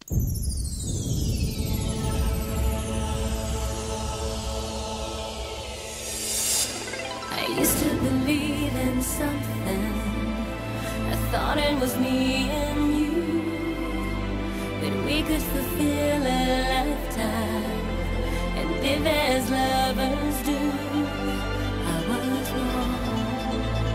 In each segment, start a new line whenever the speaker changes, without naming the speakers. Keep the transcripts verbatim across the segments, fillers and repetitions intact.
I used to believe in something. I thought it was me and you, that we could fulfill a lifetime and live as lovers do. I was wrong.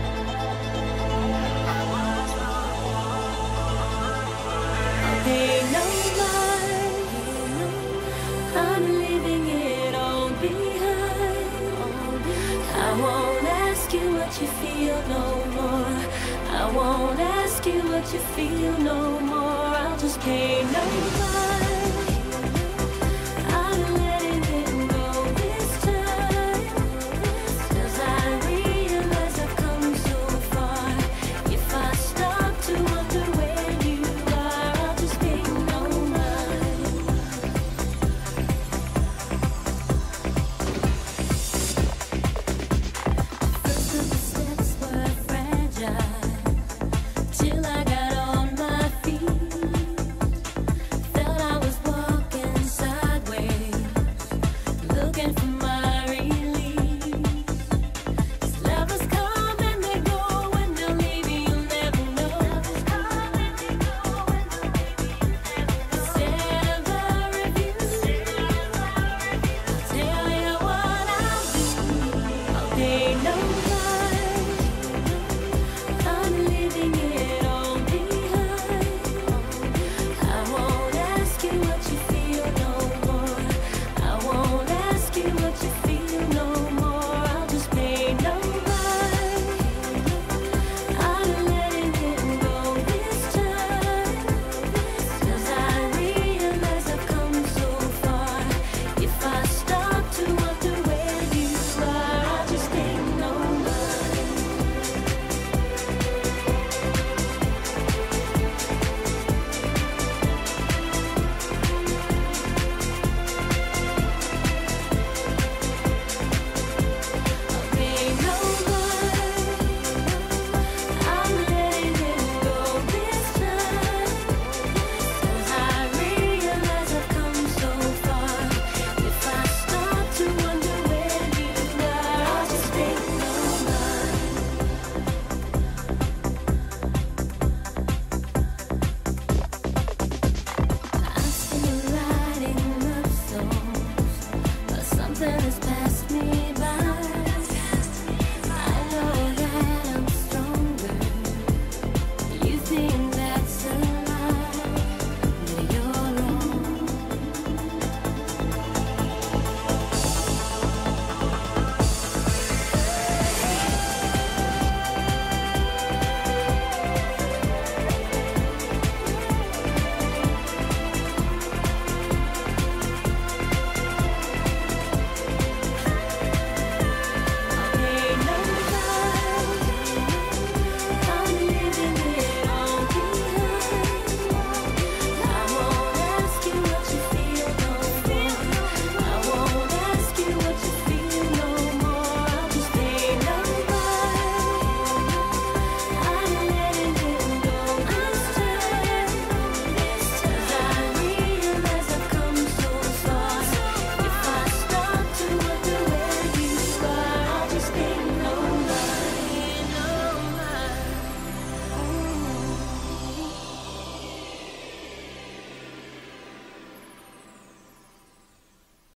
I was wrong. I'll pay no mind. I'm leaving it all behind. I won't ask you what you feel no more. I won't ask you what you feel no more. I'll just pay no mind.